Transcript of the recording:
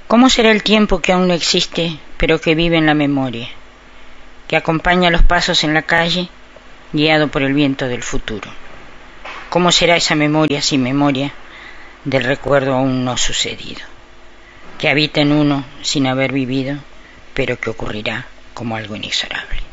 ¿Cómo será el tiempo que aún no existe, pero que vive en la memoria, que acompaña los pasos en la calle, guiado por el viento del futuro? ¿Cómo será esa memoria sin memoria del recuerdo aún no sucedido, que habita en uno sin haber vivido, pero que ocurrirá como algo inexorable?